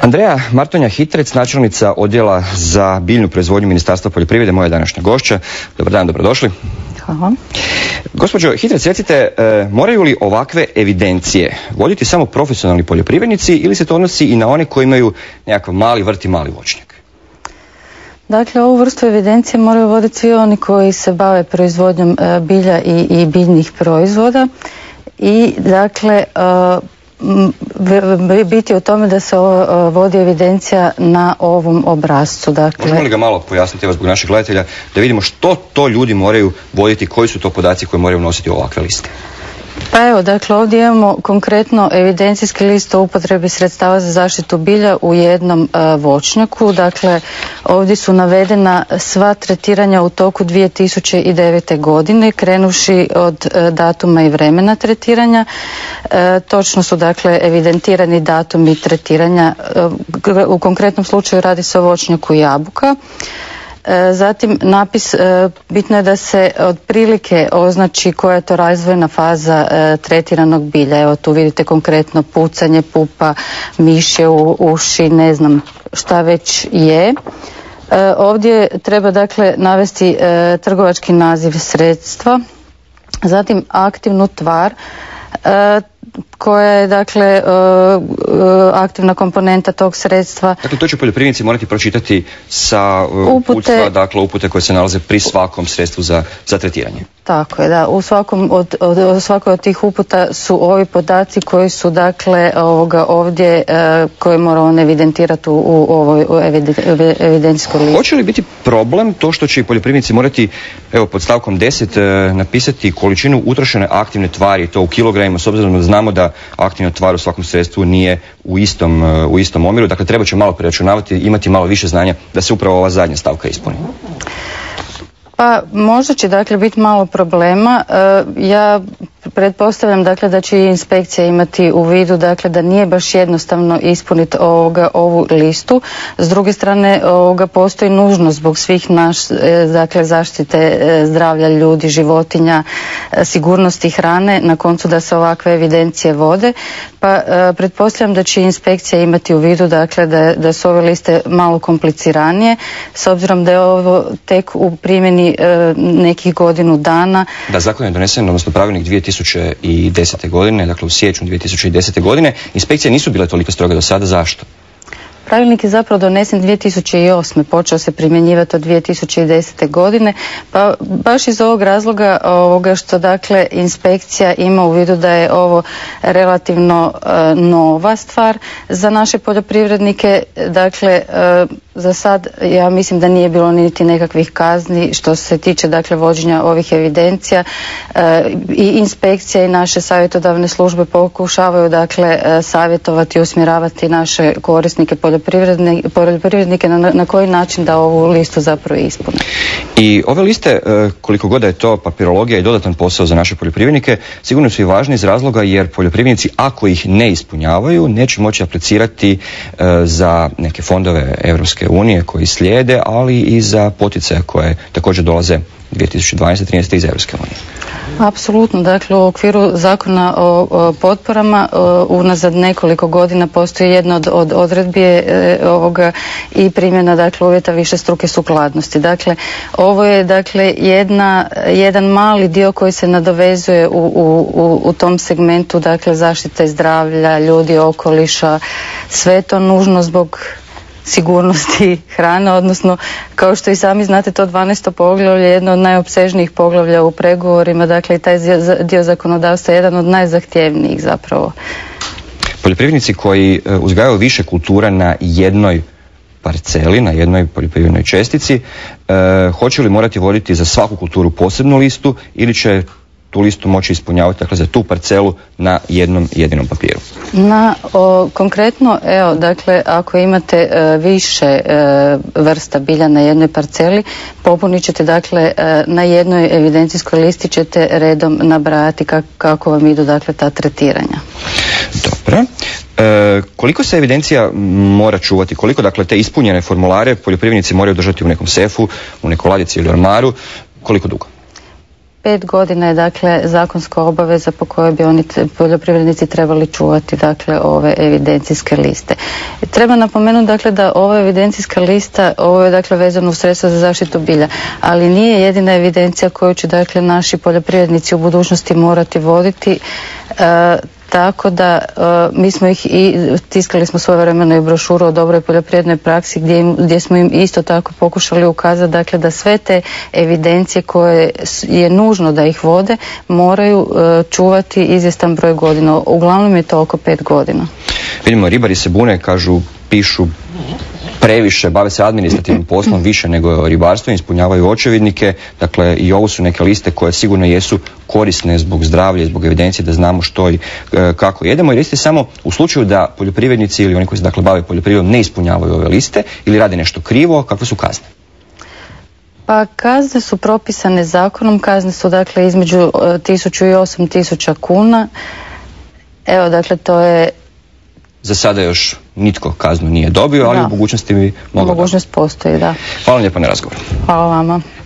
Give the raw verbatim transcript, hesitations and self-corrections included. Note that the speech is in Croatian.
Andreja Martonja-Hitrec, načelnica odjela za biljnu proizvodnju Ministarstva poljoprivrede, moja današnja gošća. Dobar dan, dobrodošli. Hvala. Gospođo Hitrec, recite, e, moraju li ovakve evidencije voditi samo profesionalni poljoprivrednici ili se to odnosi i na one koji imaju nekakav mali vrt i mali voćnjak? Dakle, ovu vrstu evidencije moraju voditi svi oni koji se bave proizvodnjom e, bilja i, i biljnih proizvoda i dakle e, biti u tome da se o, vodi evidencija na ovom obrascu. Dakle, možemo li ga malo pojasniti, evo, zbog naših gledatelja, da vidimo što to ljudi moraju voditi, koji su to podaci koje moraju nositi u ovakve liste? Pa evo, dakle, ovdje imamo konkretno evidencijski list o upotrebi sredstava za zaštitu bilja u jednom e, voćnjaku. Dakle, ovdje su navedena sva tretiranja u toku dvije tisuće devete. godine, krenuvši od e, datuma i vremena tretiranja. E, točno su, dakle, evidentirani datumi tretiranja. E, u konkretnom slučaju radi se o voćnjaku jabuka. Zatim napis, bitno je da se otprilike označi koja je to razvojna faza tretiranog bilja. Evo tu vidite konkretno pucanje pupa, mišje u uši, ne znam šta već je. Ovdje treba dakle navesti trgovački naziv sredstva, zatim aktivnu tvar koja je dakle aktivna komponenta tog sredstva. Dakle, to će poljoprivrednici morati pročitati sa uputstva, dakle upute koje se nalaze pri svakom sredstvu za, za tretiranje. Tako je, da. U svakom od, od, od svakoj od tih uputa su ovi podaci koji su dakle ovoga ovdje e, koje mora on evidentirati u, u ovoj evidencijskoj listi. Hoće li biti problem to što će poljoprivrednici morati, evo pod stavkom deset, e, napisati količinu utrošene aktivne tvari, to u kilogramima, s obzirom da znamo da aktivna tvar u svakom sredstvu nije u istom, e, u istom omjeru, dakle treba će malo preračunavati, imati malo više znanja da se upravo ova zadnja stavka ispuni. Pa možda će dakle biti malo problema. E, ja pretpostavljam dakle da će i inspekcija imati u vidu dakle da nije baš jednostavno ispuniti ovoga, ovu listu. S druge strane ovoga postoji nužnost zbog svih naš dakle zaštite zdravlja ljudi, životinja, sigurnosti hrane, na koncu da se ovakve evidencije vode. Pa e, pretpostavljam da će inspekcija imati u vidu dakle da, da su ove liste malo kompliciranije s obzirom da je ovo tek u primjeni e, nekih godinu dana. Da, zakon je donesen, odnosno pravilnik dvije tisuće desete. godine, dakle u siječnju dvije tisuće desete. godine. Inspekcije nisu bile toliko stroge do sada. Zašto? Pravilnik je zapravo donesen dvije tisuće osme. počeo se primjenjivati od dvije tisuće desete. godine, pa baš iz ovog razloga ovoga što dakle inspekcija ima u vidu da je ovo relativno e, nova stvar za naše poljoprivrednike. Dakle, e, za sad ja mislim da nije bilo niti nekakvih kazni što se tiče dakle vođenja ovih evidencija. E, i inspekcija i naše savjetodavne službe pokušavaju dakle savjetovati i usmjeravati naše korisnike poljoprivrednike na, na koji način da ovu listu zapravo ispune. I ove liste, koliko god je to papirologija i dodatan posao za naše poljoprivrednike, sigurno su i važni iz razloga jer poljoprivrednici ako ih ne ispunjavaju neće moći aplicirati za neke fondove Europske unije koji slijede, ali i za poticaje koje također dolaze dvije tisuće dvanaeste. trinaeste. iz Europske unije. Apsolutno, dakle u okviru zakona o, o potporama o, unazad nekoliko godina postoji jedna od, od odredbi e, ovoga i primjena dakle uvjeta višestruke sukladnosti. Dakle, ovo je dakle jedna, jedan mali dio koji se nadovezuje u, u, u, u tom segmentu dakle zaštite zdravlja, ljudi, okoliša, sve to nužno zbog sigurnosti hrane, odnosno kao što i sami znate to dvanaesto poglavlje je jedno od najopsežnijih poglavlja u pregovorima, dakle i taj dio zakonodavstva je jedan od najzahtjevnijih zapravo. Poljoprivrednici koji uzgajaju više kultura na jednoj parceli, na jednoj poljoprivrednoj čestici, e, hoće li morati voditi za svaku kulturu posebnu listu ili će tu listu moći ispunjavati dakle za tu parcelu na jednom jedinom papiru? Na o, konkretno, evo, dakle, ako imate e, više e, vrsta bilja na jednoj parceli, popunit ćete, dakle, e, na jednoj evidencijskoj listi ćete redom nabrajati kak, kako vam idu, dakle, ta tretiranja. Dobro. E, koliko se evidencija mora čuvati? Koliko, dakle, te ispunjene formulare poljoprivrednici moraju držati u nekom sefu, u nekoj ladici ili ormaru? Koliko dugo? pet godina je dakle zakonska obaveza po kojoj bi oni poljoprivrednici trebali čuvati dakle ove evidencijske liste. Treba napomenuti dakle da ova evidencijska lista, ovo je dakle vezano u sredstva za zaštitu bilja, ali nije jedina evidencija koju će dakle naši poljoprivrednici u budućnosti morati voditi. E, Tako da uh, mi smo ih i tiskali smo svojevremeno i brošuru o dobroj poljoprivrednoj praksi gdje, im, gdje smo im isto tako pokušali ukazati dakle, da sve te evidencije koje je nužno da ih vode moraju uh, čuvati izvjestan broj godina. Uglavnom je to oko pet godina. Vidimo, ribari se bune, kažu, pišu previše, bave se administrativnim poslom više nego ribarstvo, ispunjavaju očevidnike, dakle i ovo su neke liste koje sigurno jesu korisne zbog zdravlja i zbog evidencije da znamo što i e, kako jedemo. I recite samo u slučaju da poljoprivrednici ili oni koji se dakle bave poljoprivredom ne ispunjavaju ove liste ili rade nešto krivo, kakve su kazne? Pa kazne su propisane zakonom, kazne su dakle između tisuću i osam tisuća kuna. Evo dakle to je... Za sada još nitko kaznu nije dobio, ali da. u mogućnosti bi mogao. Mogućnost postoji, da. Hvala vam lijepo na razgovor. Hvala vama.